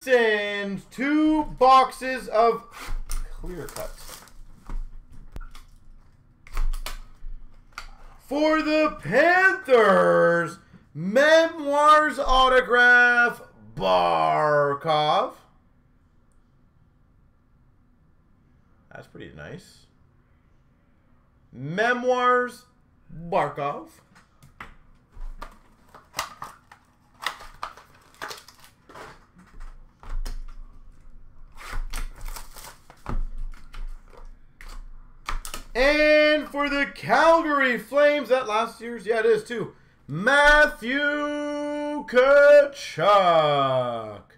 and 2 boxes of clear cuts. For the Panthers, Memoirs autograph, Barkov. That's pretty nice. Memoirs, Barkov. And for the Calgary Flames, that last year's, yeah, it is too. Matthew Tkachuk.